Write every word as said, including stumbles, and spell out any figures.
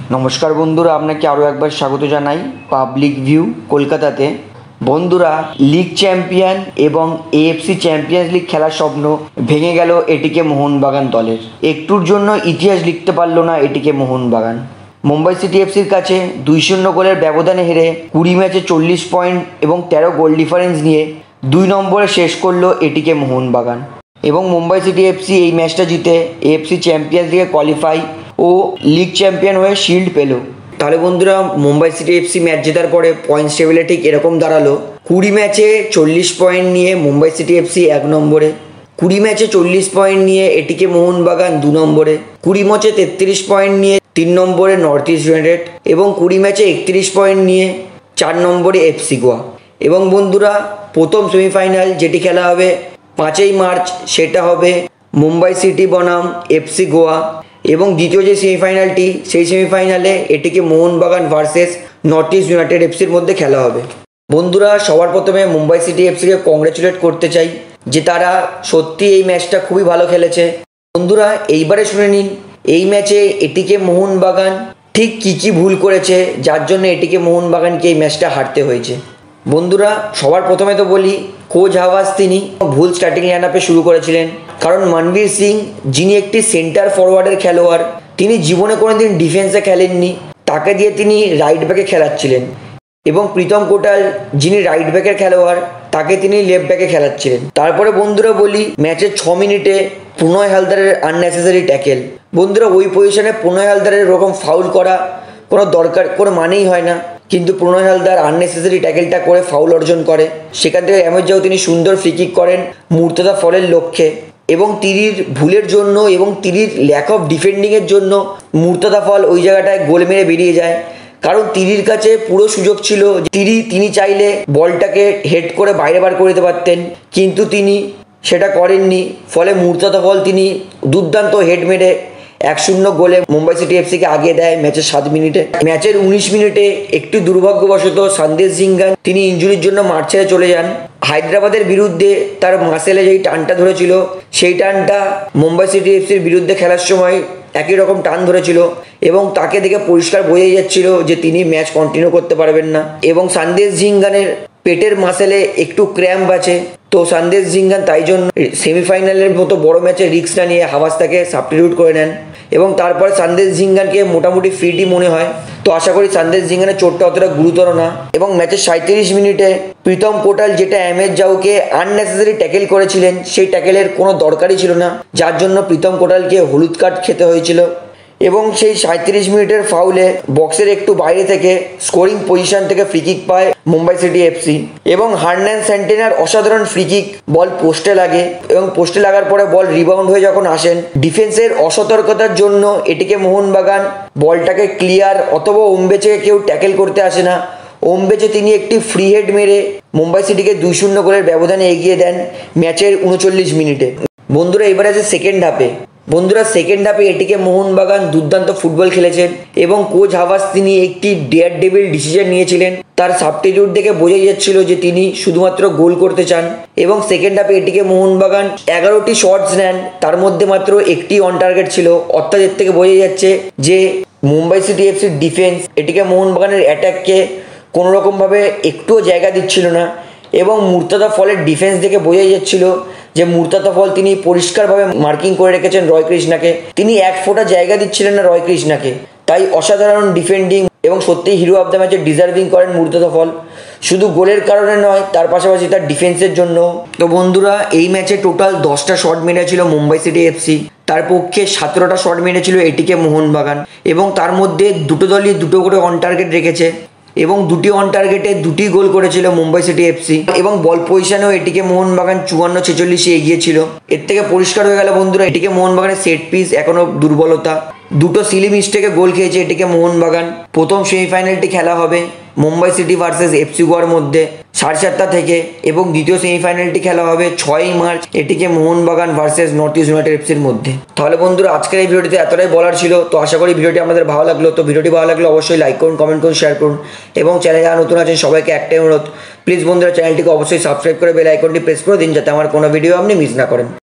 নমস্কার বন্ধুরা, আপনাকে আরও একবার স্বাগত জানাই পাবলিক ভিউ কলকাতাতে। বন্ধুরা, লিগ চ্যাম্পিয়ন এবং এএফসি চ্যাম্পিয়ন্স লিগ খেলার স্বপ্ন ভেঙে গেল এটিকে মোহনবাগান দলের। একটুর জন্য ইতিহাস লিখতে পারলো না এটিকে মোহনবাগান। মুম্বাই সিটি এফসির কাছে দুই শূন্য গোলের ব্যবধানে হেরে কুড়ি ম্যাচে চল্লিশ পয়েন্ট এবং তেরো গোল ডিফারেন্স নিয়ে দুই নম্বরে শেষ করলো এটিকে মোহনবাগান। এবং মুম্বাই সিটি এফসি এই ম্যাচটা জিতে এএফসি চ্যাম্পিয়ন্স লিগে কোয়ালিফাই ও লিগ চ্যাম্পিয়ন হয়ে শিল্ড পেল। তাহলে বন্ধুরা, মুম্বাই সিটি এফসি ম্যাচ জেতার পরে পয়েন্টস টেবিলে ঠিক এরকম দাঁড়ালো। কুড়ি ম্যাচে চল্লিশ পয়েন্ট নিয়ে মুম্বাই সিটি এফসি এক নম্বরে, কুড়ি ম্যাচে চল্লিশ পয়েন্ট নিয়ে এটিকে মোহনবাগান দু নম্বরে, কুড়ি ম্যাচে তেত্রিশ পয়েন্ট নিয়ে তিন নম্বরে নর্থ ইস্ট ইউনাইটেড এবং কুড়ি ম্যাচে একত্রিশ পয়েন্ট নিয়ে চার নম্বরে এফসি গোয়া। এবং বন্ধুরা, প্রথম সেমিফাইনাল যেটি খেলা হবে পাঁচই মার্চ সেটা হবে মুম্বাই সিটি বনাম এফসি গোয়া। এবং দ্বিতীয় যে সেমিফাইনালটি, সেই সেমিফাইনালে ATK Mohun Bagan versus north east united এফসির মধ্যে খেলা হবে। বন্ধুরা, সবার প্রথমে মুম্বাই সিটি এফসিকে কংগ্রেচুলেট করতে চাই যে তারা সত্যি এই ম্যাচটা খুবই ভালো খেলেছে। বন্ধুরা, এইবারে শুনে নিন এই ম্যাচে এটিকে মোহনবাগান ঠিক কী কী ভুল করেছে যার জন্য এটিকে মোহনবাগানকে এই ম্যাচটা হারতে হয়েছে। বন্ধুরা, সবার প্রথমে তো বলি, কোচ হাওয়াজ তিনি ভুল স্টার্টিং লাইন আপে শুরু করেছিলেন। কারণ মনবীর সিং, যিনি একটি সেন্টার ফরওয়ার্ডের খেলোয়াড়, তিনি জীবনে কোনোদিন ডিফেন্সে খেলেননি, তাকে দিয়ে তিনি রাইট ব্যাকে খেলাচ্ছিলেন। এবং প্রীতম কোটাল, যিনি রাইট ব্যাকের খেলোয়াড়, তাকে তিনি লেফট ব্যাকে খেলাচ্ছিলেন। তারপরে বন্ধুরা বলি, ম্যাচের ছ মিনিটে প্রণয় হালদারের আননেসেসারি ট্যাকেল। বন্ধুরা, ওই পজিশনে প্রণয় হালদারের এরকম ফাউল করা কোনো দরকার কোনো মানেই হয় না, কিন্তু প্রণয় হালদার আননেসেসারি ট্যাকেলটা করে ফাউল অর্জন করে। সেখান থেকে এমএস যাও তিনি সুন্দর ফ্রি কিক করেন মুর্তজা ফলের লক্ষ্যে। এবং তিরির ভুলের জন্য এবং তিরির ল্যাক অফ ডিফেন্ডিংয়ের জন্য মুর্তজা ফল ওই জায়গাটায় গোল মেরে বেরিয়ে যায়। কারণ তিরির কাছে পুরো সুযোগ ছিল, তিরি তিনি চাইলে বলটাকে হেড করে বাইরে বার করে দিতে পারতেন, কিন্তু তিনি সেটা করেননি। ফলে মুর্তজা ফল তিনি দুর্দান্ত হেড মেরে এক শূন্য গোলে মুম্বাই সিটি এফসিকে আগিয়ে দেয় ম্যাচের সাত মিনিটে। ম্যাচের উনিশ মিনিটে একটি দুর্ভাগ্যবশত সন্দেশ ঝিঙ্গান তিনি ইনজুরির জন্য মাঠ ছেড়ে চলে যান। হায়দ্রাবাদের বিরুদ্ধে তার মাসেলে যেই টানটা ধরেছিল, সেই টানটা মুম্বাই সিটি এফসির বিরুদ্ধে খেলার সময় একই রকম টান ধরেছিল এবং তাকে দেখে পরিষ্কার বোঝাই যাচ্ছিল যে তিনি ম্যাচ কন্টিনিউ করতে পারবেন না। এবং সন্দেশ ঝিঙ্গানের পেটের মাসেলে একটু ক্র্যাম্প আছে, তো সন্দেশ ঝিঙ্গান তাই জন্য সেমিফাইনালের মতো বড় ম্যাচে রিস্ক না নিয়ে হাওয়াজ তাকে সাবস্টিটিউট করে নেন। এবং তারপরে সন্দেশ ঝিঙ্গানকে মোটামুটি ফিটই মনে হয়, তো আশা করি সন্দেশ ঝিঙ্গানের চোটটা অতটা গুরুতর না। এবং ম্যাচের সাঁত্রিশ মিনিটে প্রীতম কোটাল যেটা এমএস জাউকে আননেসেসারি ট্যাকেল করেছিলেন, সেই ট্যাকেলের কোনো দরকারই ছিল না, যার জন্য প্রীতম কোটালকে হলুদ কার্ড খেতে হয়েছিল। এবং সেই সাঁত্রিশ মিনিটের ফাউলে বক্সের একটু বাইরে থেকে স্কোরিং পজিশন থেকে ফ্রি কিক পায় মুম্বাই সিটি এফসি। এবং হার্নান স্যান্টেনার অসাধারণ ফ্রি কিক, বল পোস্টে লাগে এবং পোস্টে লাগার পরে বল রিবাউন্ড হয়ে যখন আসেন, ডিফেন্সের অসতর্কতার জন্য এটিকে মোহনবাগান বলটাকে ক্লিয়ার অথবা ওমবেচে কেউ ট্যাকেল করতে আসে না। ওমবেচে তিনি একটি ফ্রি হেড মেরে মুম্বাই সিটিকে দুই শূন্য গোলের ব্যবধানে এগিয়ে দেন ম্যাচের উনচল্লিশ মিনিটে। বন্ধুরা, এবার আছে সেকেন্ড হাফে। বন্ধুরা, সেকেন্ড হাফে এটিকে মোহনবাগান দুর্দান্ত ফুটবল খেলেছেন এবং কোচ হাওয়াজ তিনি একটি ডেয়ার ডেভিল ডিসিশন নিয়েছিলেন। তার সাবস্টিটিউট দেখে বোঝাই যাচ্ছিল যে তিনি শুধুমাত্র গোল করতে চান। এবং সেকেন্ড হাফে এটিকে মোহনবাগান এগারোটি শটস নেন, তার মধ্যে মাত্র একটি অন টার্গেট ছিল। অর্থাৎ এর থেকে বোঝাই যাচ্ছে যে মুম্বাই সিটি এফসির ডিফেন্স এটিকে মোহনবাগানের অ্যাটাককে কোনোরকমভাবে একটুও জায়গা দিচ্ছিল না। এবং মুর্তজা ফলের ডিফেন্স দেখে বোঝাই যাচ্ছিল যে মুর্তজা ফল তিনি পরিষ্কারভাবে মার্কিং করে রেখেছেন রয় কৃষ্ণাকে, তিনি এক ফোঁটা জায়গা দিচ্ছিলেন না রয় কৃষ্ণাকে। তাই অসাধারণ ডিফেন্ডিং এবং সত্যি হিরো অফ দ্য ম্যাচে ডিজার্ভিং করেন মুর্তজা ফল, শুধু গোলের কারণে নয়, তার পাশাপাশি তার ডিফেন্সের জন্য। তো বন্ধুরা, এই ম্যাচে টোটাল দশটা শট মেরেছিল মুম্বাই সিটি এফসি, তার পক্ষে সতেরোটা শট মেরেছিল এটিকে মোহনবাগান। এবং তার মধ্যে দুটো দলই দুটো করে অন টার্গেট রেখেছে এবং দুটি অন টার্গেটে দুটি গোল করেছিল মুম্বাই সিটি এফসি। এবং বল পজিশনেও এটিকে মোহনবাগান চুয়ান্ন ছেচল্লিশে এগিয়েছিল। এর থেকে পরিষ্কার হয়ে গেল বন্ধুরা, এটিকে মোহনবাগানের সেট পিস এখনো দুর্বলতা। দুটো সিলি মিস্টেকে গোল খেয়েছে এটিকে মোহনবাগান। প্রথম সেমিফাইনালটি খেলা হবে মুম্বাই সিটি ভার্সেস এফসি গোয়ার মধ্যে সাড়ে চারটা থেকে, এবং দ্বিতীয় সেমিফাইনালটি খেলা হবে ছয়ই March ATK Mohun Bagan versus north east united এফসির মধ্যে। তাহলে বন্ধুরা, আজকের এই ভিডিওটিতে এতটাই বলার ছিল। তো আশা করি ভিডিওটি আমাদের ভালো লাগলো। তো ভিডিওটি ভালো লাগলে অবশ্যই লাইক করুন, কমেন্ট করুন, শেয়ার করুন। এবং চ্যানেলে যারা নতুন আছেন সবাইকে একটাই অনুরোধ, প্লিজ বন্ধুরা চ্যানেলটিকে অবশ্যই সাবস্ক্রাইব করে বেল আইকনটি প্রেস করে দিন, যাতে আমার কোনো ভিডিও আপনি মিস না করেন।